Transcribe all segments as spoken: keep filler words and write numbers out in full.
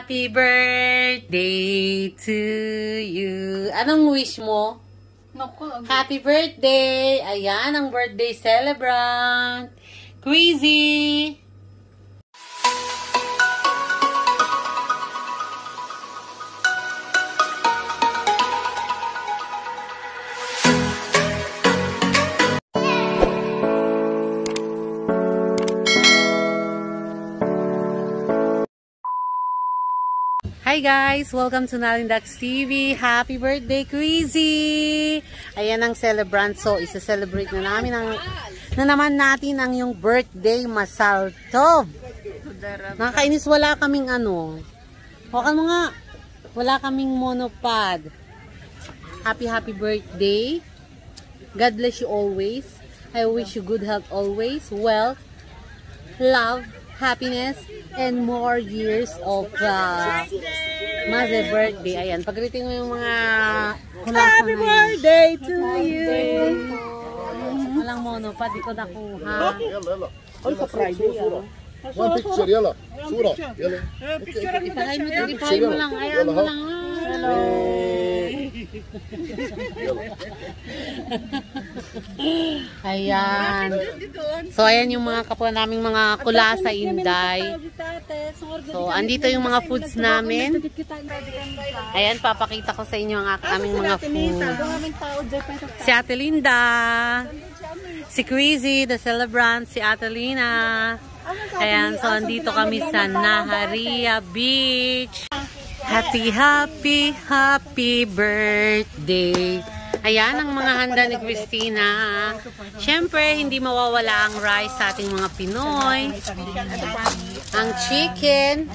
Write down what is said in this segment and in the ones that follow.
Happy birthday to you. Anong wish mo? Happy birthday. Ayan, ang birthday celebrant. Crazy. Hi guys! Welcome to Nalindax T V. Happy birthday, Crazy! Ayan ang celebrant. So, isa-celebrate na namin ang, na naman natin ang yung birthday Masaltob. Nakakainis, wala kaming ano. Hawakan mo nga. Wala kaming monopod. Happy, happy birthday. God bless you always. I wish you good health always. Wealth, love, happiness, and more years of uh, mother birthday. Ayan, pag-greeting mo yung mga happy birthday to you. Walang mono pa, di ko nakuha. Ay, sa Friday, ano? One picture, yala. Sura, yala. Ipakay mo, ipakay mo lang. Ayan mo lang. Hello. Ayan. So, ayan yung mga kapwa naming mga kula sa Inday. So, andito yung mga foods namin. Ayan, papakita ko sa inyo ang aming mga food. Si Ate Linda. Si Crazy, the celebrant. Si Ate Lina. Ayan, so andito kami sa Naharia Beach. Happy, happy, happy birthday. Ayan ang mga handa ni Christina. Siyempre, hindi mawawala ang rice sa ating mga Pinoy. Ang chicken.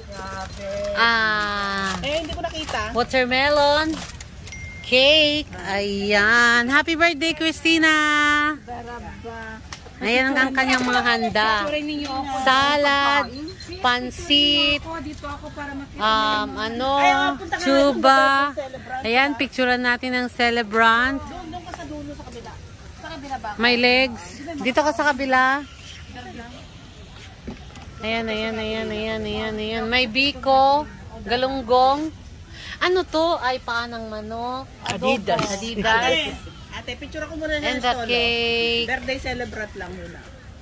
Ah, eh, hindi ko nakita. Watermelon. Cake. Ayan. Happy birthday, Christina. Ayan ang kanyang mga handa. Salad, pansit, um, ano, tuba. Ayan, picturean natin ang celebrant. May legs. Dito ka sa kabila. Ayan, ayan, ayan, ayan, ayan, ayan. May biko, galunggong. Ano to? Ay, paanang manok. Adidas. Adidas. Ate, picture ako muna And sa the cake. Birthday celebrant lang muna.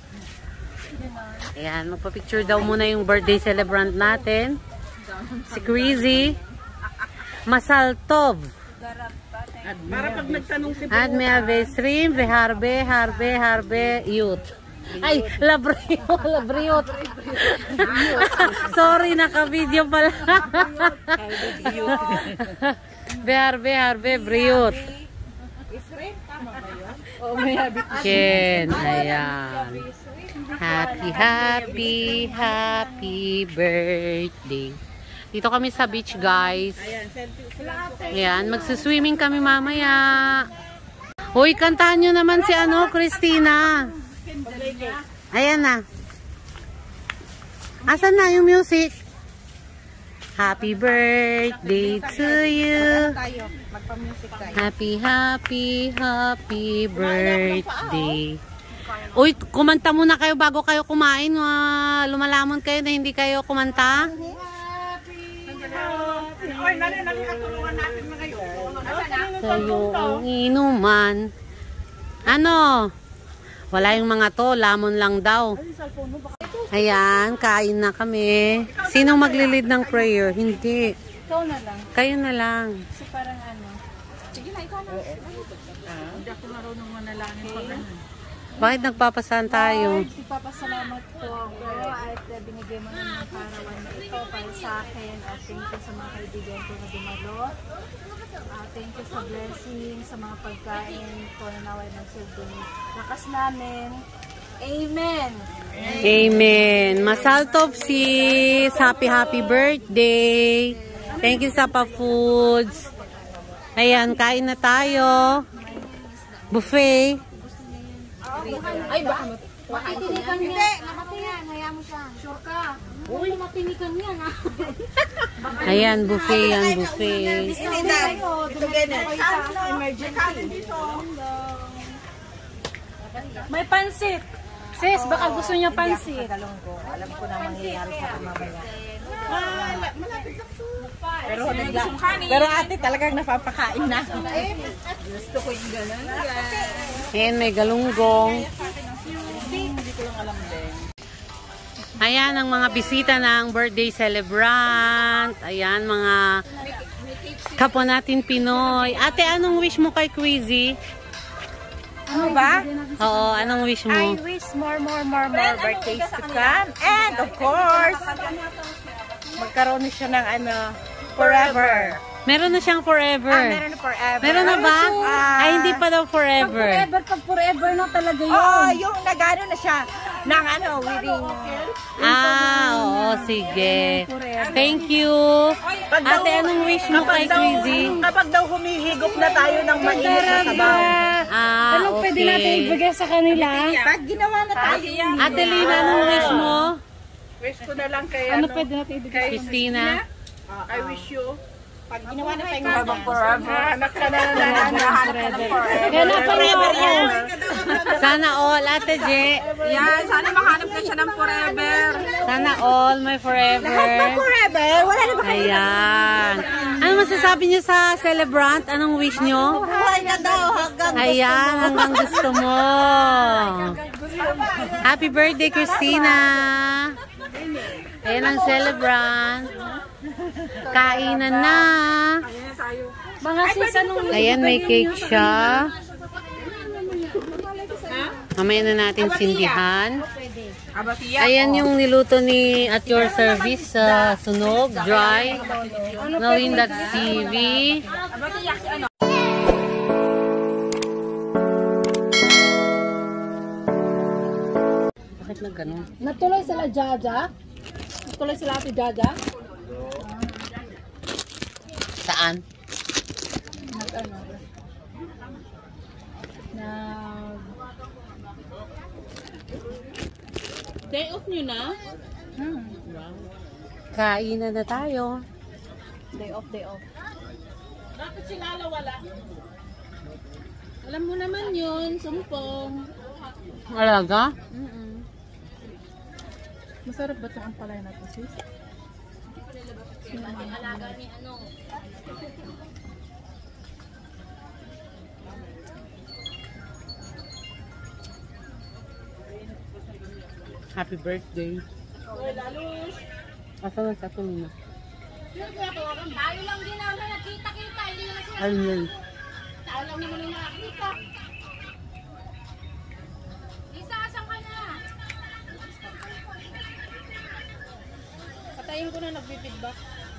Ayan, magpa-picture daw muna yung birthday celebrant natin. Si Crazy. Masaltov. At para pag nagtanong si At may avesrim, veharbe, harbe, harbe, youth. Ay, labriot, labriot. Sorry, naka-video pala. Veharbe, harbe, briot. Ken, ayan. Happy, happy, happy birthday. Dito kami sa beach, guys. Ayan, magsuswimming kami mamaya. Uy, kantahan nyo naman si ano, Christina. Ayan na. Asan na yung music? Happy birthday to you. Happy, happy, happy birthday. Uy, kumanta muna kayo bago kayo kumain. Uh, lumalamon kayo na hindi kayo kumanta. Oy, nali, nali, katulungan natin mga ngayon. Sa'yo ang inuman. Ano? Wala yung mga to, lamon lang daw. Ayan, kain na kami. Sinong maglilid ng prayer? Hindi. Ikaw na lang. Kayo na lang. Kasi parang ano. Sige na, ikaw na. Hindi ako marunong manalangin pag ano. Bakit nagpapasan tayo? Lord, ipapasalamat po ako at uh, binigay mo naman ang parawan na ito para sa akin. At thank you sa mga kaibigan ko na dumalo. Uh, thank you sa blessing, sa mga pagkain ko na naway nagsilbing lakas namin. Amen! Amen. Masaltov sis. Happy, happy birthday. Thank you sa pa-foods. Ayan, kain na tayo. Buffet. Ay, baka matinikan niya. Hindi, nakatiyan. Hayaan mo siya. Sure ka. Uy, matinikan niya na. Ayan, buffet yan, buffet. Hindi na. Ito ganyan. Emergency. May pansit. Sis, baka gusto niya pansit. Alam ko na mangyayari sa mamaya. Pero, pero ate talagang napapakain na. Gusto ko yung gano'n. Ayan, may galunggong. Hindi ko lang alam din. Ayan, ang mga bisita ng birthday celebrant. Ayan, mga kapwa natin Pinoy. Ate, anong wish mo kay Quizzy? Ano ba? Oo, anong wish mo? I wish more, more, more, more birthdays to come. And of course, magkaroon siya ng ano, forever. Meron na siyang forever. Ah, meron na forever. Meron na ba? Ah. Ay, hindi pa daw forever. Forever, pag forever na talaga yun. Oo, yung nagano na siya ng ano, wedding. Ah, oo, sige. Thank you. Ate, anong wish mo kay Quizzy? Kapag daw humihigop na tayo ng mainit na sabaw. Ah, Anong pwede natin okay. ibigay sa kanila? Pag ginawa na tayo. Ate Lina, anong wish mo? Wish ko na lang kay Ano pwede natin ibigay? Christina? I wish you. Pag ginawa na tayo habang forever. Hanap ka na na hanap ka na forever. Kaya forever yan. Sana all, Ate Je. Yan, sana makahanap na siya ng forever. Sana all, may forever. Forever? Wala na ba? Ayan. Ano masasabi niyo sa celebrant? Anong wish niyo? Buhay na daw hanggang Ayan, hanggang gusto mo. Happy birthday, Christina. Ayan ang celebrant. Kainan na. Mga sis, anong Ayan, may cake siya. Mamaya na natin sindihan. Ayan yung niluto ni At Your Service sa sunog, dry. Knowing that T V. Bakit na ganun? natuloy sila Jaja? Natuloy sila Ate Jaja? Saan? Nag ano? Nag... Day off nyo na? Hmm. Kainan na tayo. Day off, day off. Bakit si Lala wala? Alam mo naman yun, sumpong. Alaga? Mm-mm. Masarap ba itong ampalaya na ito, sis? Alaga ni ano? Happy birthday. Asan na sa tulina? Tayo lang din naman nakita-kita. Hindi naman sila. Ayun yun. Tayo lang naman yung nakita. Lisa, asan ka na? Patayin ko na nag-feedback.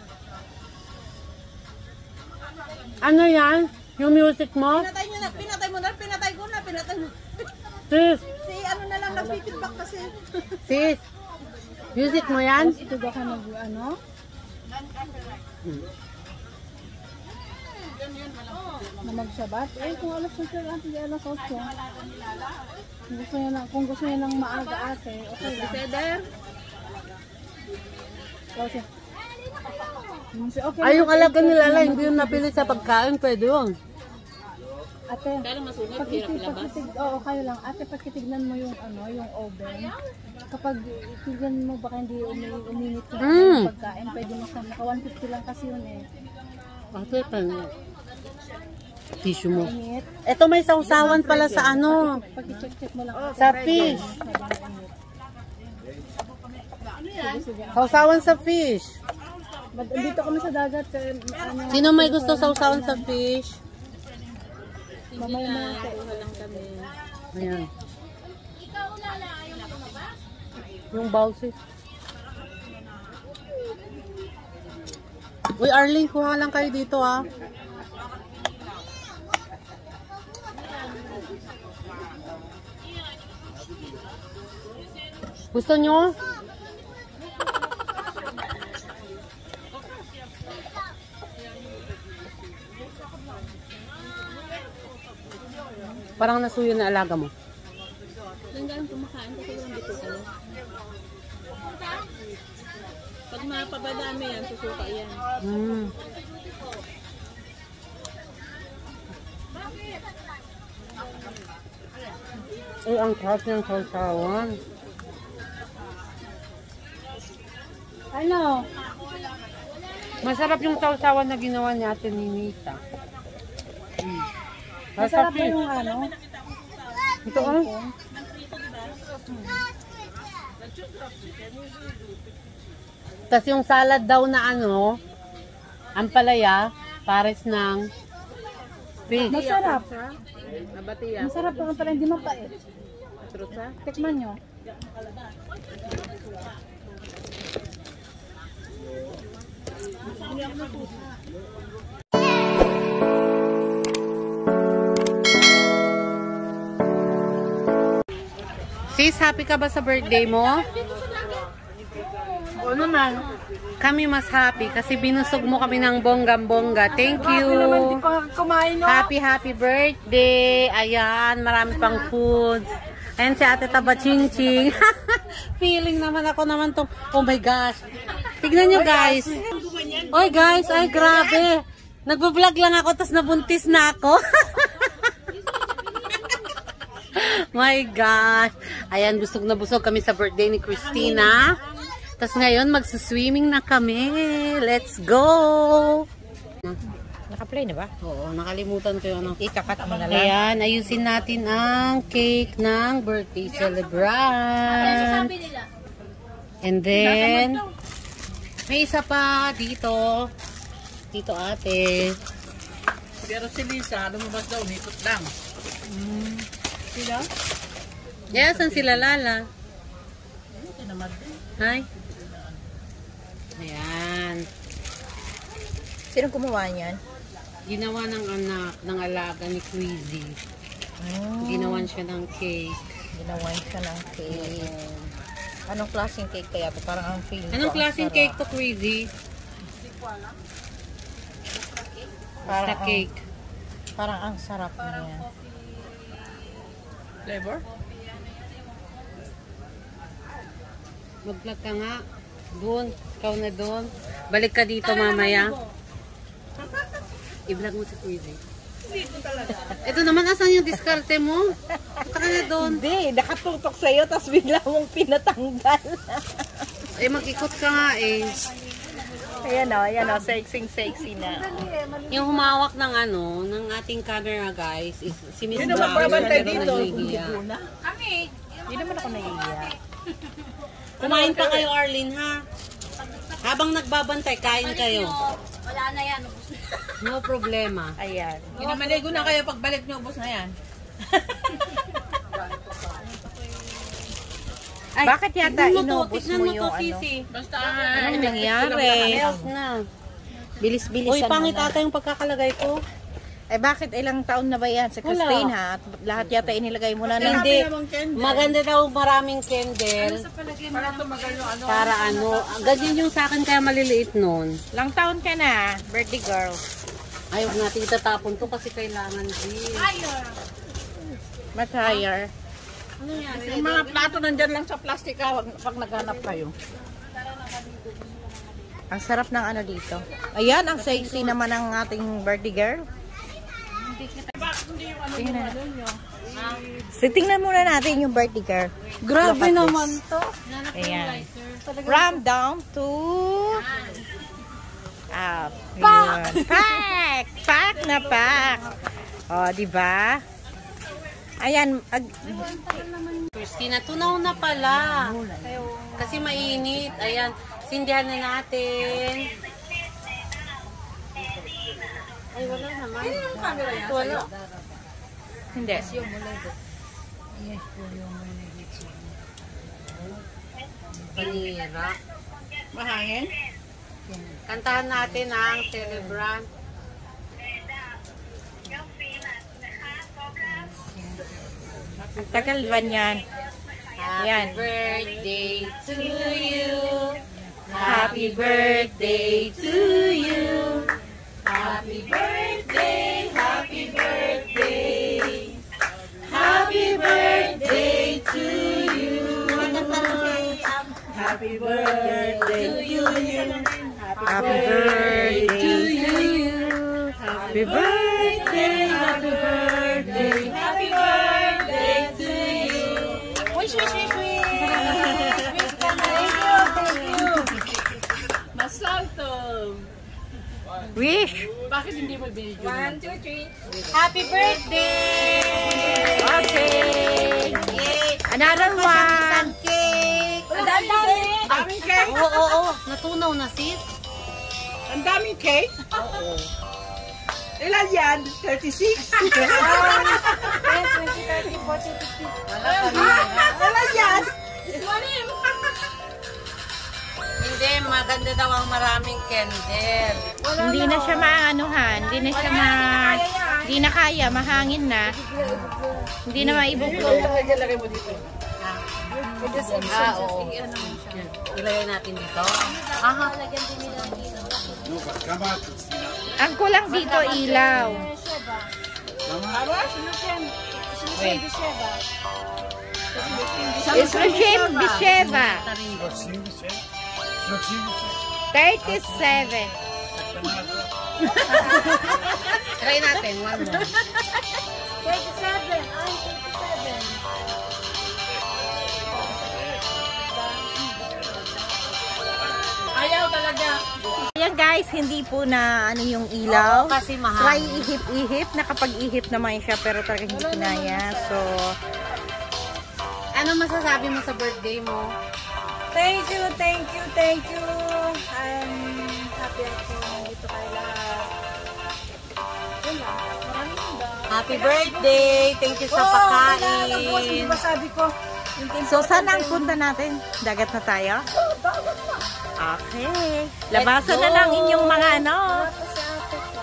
Ano yan? Yung music mo? Pinatay nyo na, pinatay mo na, pinatay ko na, pinatay mo. Sis! Si ano na lang nag-feedback kasi. Sis! Music mo yan? Ito ba ka nag, ano? Na magsabat? Eh, kung alas na sila, ate, alas otso. Kung gusto niya na, kung gusto niya ng maaga ate, okay lang. Ceder? Okay. Okay. Ay, yung alaga nila lang, hindi yung napili sa pagkain, pwede yun. Ate, Kaya masugat, hirap pagkitig, ilabas. pagkitig, oo, kayo lang. Ate, pagkitignan mo yung, ano, yung oven. Kapag tignan mo, baka hindi umi uminit yung Mm. pagkain, pwede mo siya, naka one fifty lang kasi yun eh. Ate, pan... Tissue mo. Init. Ito may sausawan pala sa ano. Pag i-check-check mo lang. Sa fish. Sige, sige. Sausawan sa fish. But, dito kami sa dagat. Eh, ano, Sino may gusto sausawan sa fish? mamaya na ate. Ayan. Yung bawsis. Uy, Arlene, kuha lang kayo dito ah. Gusto nyo? Parang nasuyo na alaga mo. Hanggang kumakain kasi yung dito kayo. Pag mapabadami yan, susuka yan. Hmm. Eh, ang sarap ng sausawan. Ano? Masarap yung sausawan na ginawa ni Ate Ninita. Mm. Masarap Masarap yung ano. Ito oh. Tapos yung salad daw na ano, ang palaya, pares ng fish. Masarap. Nabatiya. Masarap yung pala, hindi mapait. Tikman nyo. Sis, happy ka ba sa birthday mo? Oo naman. Kami mas happy kasi binusog mo kami ng bonggam-bongga. Thank you. Hindi pa kumain no? Happy, happy birthday. Ayan, marami pang foods. Ayan si Ate Taba Ching Ching. Feeling naman ako naman tong, oh my gosh. Tignan nyo guys. Oy guys, ay grabe. Nagbablog lang ako tapos nabuntis na ako. My gosh. Ayan, busog na busog kami sa birthday ni Christina. Tapos ngayon, magsuswimming na kami. Let's go! Naka-play na ba? Oo, nakalimutan ko yun. Ikakat mo na lang. Ayan, ayusin natin ang cake ng birthday celebrant. And then, may isa pa dito. Dito ate. Pero si Lisa, lumabas daw, umikot lang. Mm. Sila? Yes, ang sila Lala. Hi. Ayan. Sino gumawa niyan? Ginawa ng anak, ng alaga ni Quizzy. Mm. Ginawan siya ng cake. Ginawan siya ng cake. Anong klaseng cake kaya ito? Parang ang feeling ko. Anong ang klaseng sarap. cake to, Quizzy? Parang Sa ang- cake. Parang ang sarap niya. Flavor? Mag-vlog ka nga. Doon. Ikaw na doon. Balik ka dito mamaya. I-vlog mo si Quizzy. Ito naman, asan yung diskarte mo? Punta ka na doon. Hindi, nakatutok sa'yo tapos bigla mong pinatanggal. Eh, mag-ikot ka nga eh. Ayan o, ayan o, sexy-sexy na. Yung humawak ng ano, ng ating camera guys, is si Miss Sino Vlogger. magbabantay pero dito? nahihiya. Hindi naman ako nahihiya. Kumain pa kayo, Arlene, ha? Habang nagbabantay, kain kayo. Wala na yan. No problema. Ayan. Ginamaligo na kayo pagbalik nyo, ubos na yan. Ay, Bakit yata tignan mo to, inubos tignan mo mo to, yung ano? Sisi. Basta, Anong nangyari? Health na. Bilis-bilisan Uy, mo pangit na. ata yung pagkakalagay ko. Eh bakit ilang taon na ba yan sa Wala. Christina? At lahat yata inilagay mo na na. Hindi. Maganda daw maraming candle. para tumagal yung ano. Para ano. Ganyan yung sa akin kaya maliliit nun. Ilang taon ka na, birthday girl? Ayaw natin itatapon to kasi kailangan din. Much higher. Ano yan? Yung mga plato nandyan lang sa plastic ha, wag- pag naghanap kayo. Ang sarap ng ano dito. Ayan, ang sexy naman ng ating birthday girl. Tingnan. So, tingnan muna natin yung birthday girl. Grabe Look at naman this. to. Ayan. From down to up. Pack! Pack! Pack na pack! O, diba? Ayan. Ag Christina, tunaw na pala. Kasi mainit. Ayan. Sindihan na natin. Ay, wala naman. Wala. hindi. Panira. Mahangin? Kantahan natin ang celebrant. Tagal ba yan? Happy Yan. birthday to you. Happy birthday to you. Happy birthday, happy birthday. Happy birthday to you. Happy birthday to you. Happy birthday to you. Happy birthday, happy birthday. Happy birthday to you. Wish, wish, wish, wish! Masalto! Wish. Bakit hindi mo video? One, two, three. Happy birthday! Okay. Yay! Another one. Cake! Ang dami! Daming cake? Oo, oo, oo. Natunaw na, sis. Ang daming cake? Oo. Ilan yan? thirty-six? ten, twenty, thirty, forty, fifty. Ilan yan? Hindi, maganda daw ang maraming candle. Hindi na siya maanuhan. Hindi na siya ma... Hindi na kaya. Mahangin na. Hindi na maibuklong. Lagay mo dito. Ah, oo. Ilagay natin dito. Aha. Ang kulang dito, ilaw. Wait. Isrochim Bisheva. thirty-seven. Try natin. One more. thirty-seven. Ay, thirty-seven. Ayaw talaga. Ayan guys, hindi po na ano yung ilaw. Oo, kasi mahal. Try ihip-ihip. Nakapag-ihip naman siya pero talaga hindi kinaya. So, Ano masasabi mo sa birthday mo? Thank you, thank you, thank you. I'm happy ako nandito kayo lahat. Yun lang. Maraming handa. Happy birthday! Thank you sa pagkain. Di ba sabi ko? Yung ten- so saan ang punta natin? Dagat na tayo? Okay. Labasan na lang inyong mga ano. Tapos sa Africa.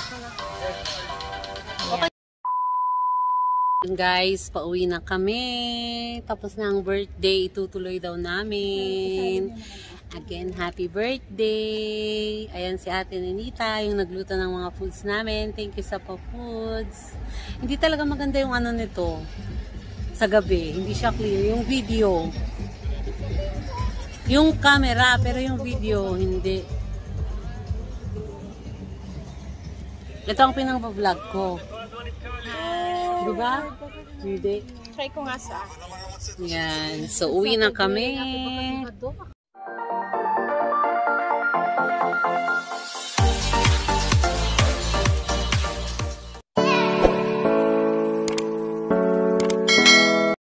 Guys, pauwi na kami. Tapos na ang birthday. Itutuloy daw namin. Again, happy birthday. Ayan si Ate Nenita, yung nagluto ng mga foods namin. Thank you sa pa-foods. Hindi talaga maganda yung ano nito. Sa gabi. Hindi siya clear. Yung video. Yung camera, pero yung video, hindi. Ito ang pinang-vlog ko. Diba? Hindi. Try ko nga sa Yan. So, uwi na kami.